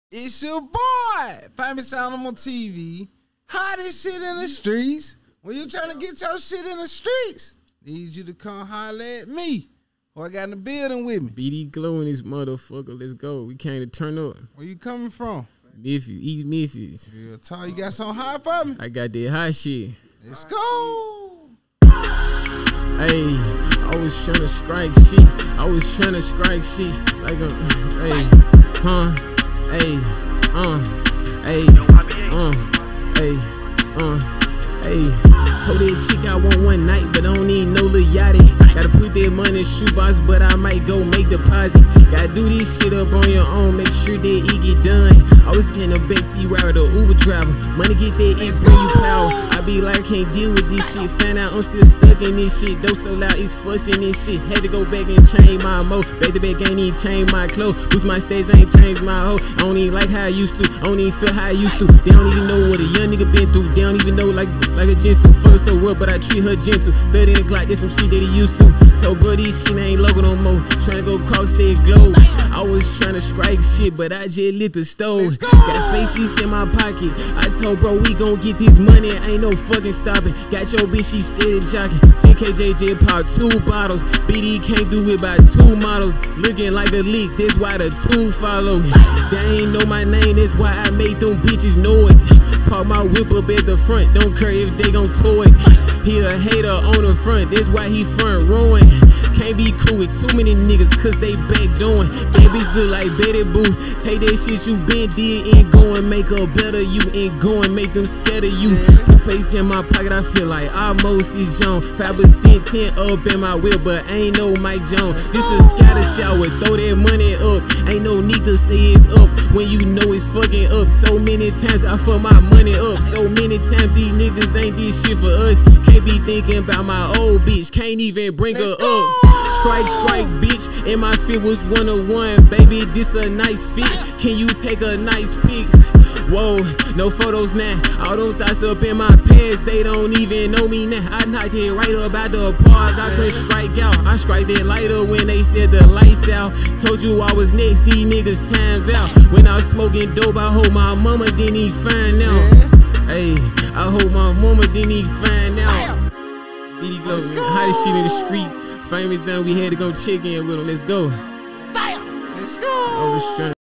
It's your boy, FamousAnimalTv. Hottest shit in the streets. When you trying to get your shit in the streets, need you to come holler at me. Who I got in the building with me? BD Glow in this motherfucker. Let's go. We came to turn up. Where you coming from? Memphis, East Memphis. Real tall. You got something hot for me? I got that hot shit. Let's go. Hey, I was tryna strike shit. I was tryna strike shit. Like a, hey, hey, hey. Told that chick I want one night, but I don't need no Lil Yachty. Gotta put that money in shoebox, but I might go make deposit. Gotta do this shit up on your own, make sure that it get done. I was in a backseat rider, Uber driver. Money get that it's bring you power. I be like, can't deal with this shit. Found out I'm still stuck in this shit. Though so loud, it's fussing this shit. Had to go back and change my mode. Back to back, ain't even change my clothes. Boost my stats, ain't changed my hoe. I don't even like how I used to. I don't even feel how I used to. They don't even know what a young nigga been through. They don't even know like a gentle. Fuck so rough, but I treat her gentle. 30 o'clock, there's some shit that he used to. So bro, this shit ain't local no more. Tryna go cross that globe. I was tryna strike shit, but I just lit the stove. Got faces in my pocket. I told bro, we gon' get this money. Ain't no fucking stopping. Got your bitch, she steady jocking. 10KJJ pop 2 bottles. BD can't do it by 2 models. Looking like a leak, that's why the 2 follow. They ain't know my name, that's why I made them bitches know it. Park my whip up at the front, don't care if they gon' tow it. He a hater on the front, that's why he front rowing. Can't be cool with too many niggas, cause they back doing. Babies look like Betty Boo. Take that shit you been did and go and make a better you. And go and make them scared of you. The face in my pocket, I feel like almost is Jones. 5% 10 up in my whip, but ain't no Mike Jones. This a scatter shower, throw that money up. Ain't no need to say it's up when you know it's fucking up. So many times I fuck my money up. So many times these niggas ain't this shit for us. Can't be thinking about my old bitch, can't even bring her up. Strike, bitch, and my fit was 101. Baby, this a nice fit. Can you take a nice pic? Whoa, no photos now. All them thoughts up in my pants, they don't even know me now. I knocked it right up out the park, I couldn't strike out. I strike that lighter when they said the lights out. Told you I was next, these niggas timed out. When I was smoking dope, I hope my mama didn't even find out. Hey, I hope my mama didn't even find out. BD Glow, hottest shit in the street. Famous, and we had to go check in with him. Let's go. Let's go.